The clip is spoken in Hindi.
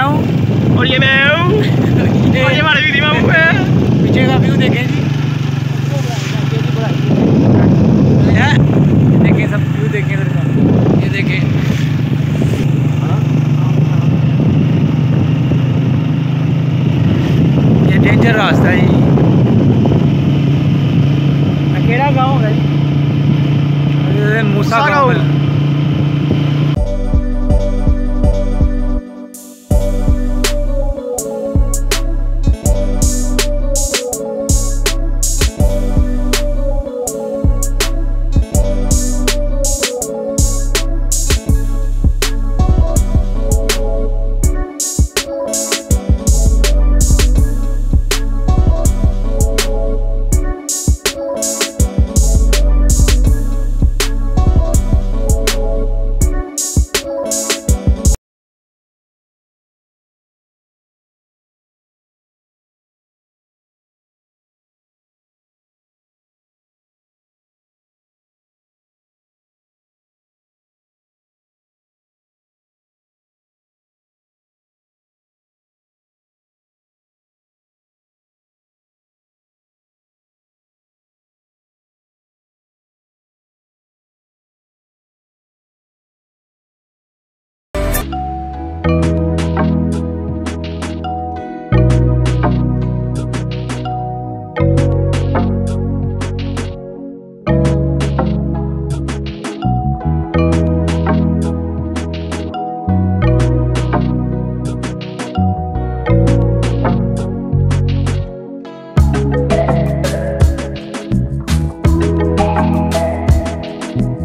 हूँ और ये मैं हूँ और ये हमारे दीदी मामू है। पीछे का व्यू देखें जी, देखें सब व्यू देखें इधर का, ये देखें। ये डेंजर रास्ता है जी। अकेला गाँव है मूसा गाँव है।